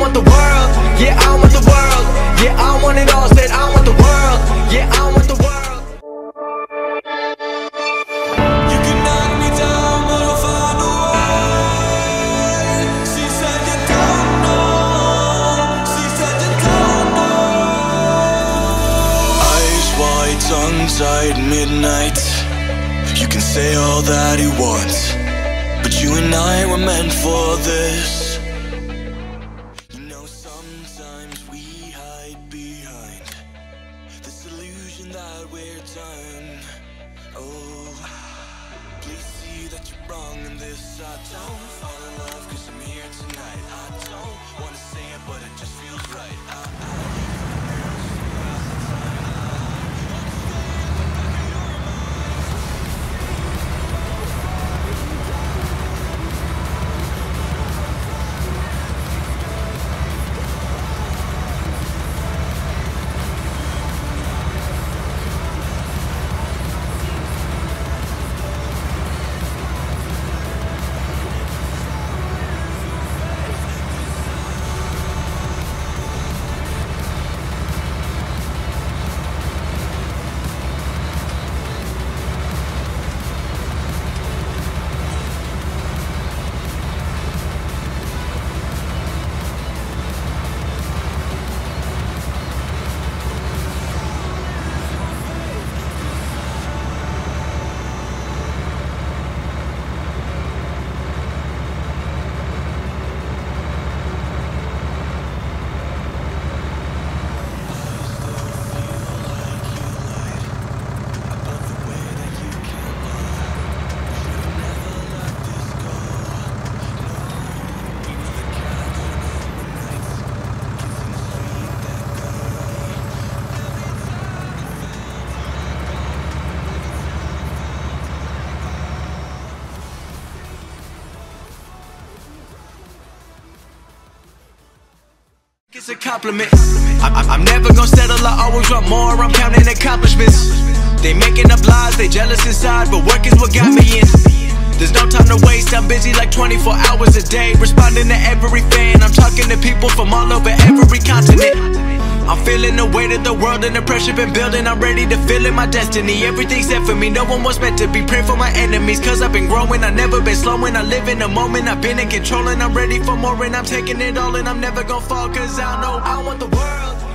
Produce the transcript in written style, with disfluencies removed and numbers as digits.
want the world. Yeah, I want the world. Yeah, I want it all. Said I want the world. Yeah, I want the world. You can knock me down, but I'll find a way. She said you don't know. She said you don't know. Eyes wide, tongue tied, midnight. You can say all that you want, but you and I were meant for this. You know, sometimes we hide behind this illusion that we're done. Oh, please see that you're wrong in this. I don't fall in love 'cause I'm here tonight. I don't wanna say it, but it just feels right. It's a compliment. I'm never gonna settle, I always want more. I'm counting accomplishments. They making up lies, they jealous inside, but work is what got me in. There's no time to waste, I'm busy like 24 hours a day, responding to every fan. I'm talking to people from all over every continent. I'm feeling the weight of the world and the pressure been building. I'm ready to feel in my destiny. Everything's set for me, no one was meant to be. Pray for my enemies, cause I've been growing. I've never been slowing, I live in the moment. I've been in control and I'm ready for more. And I'm taking it all and I'm never gonna fall, cause I know I want the world.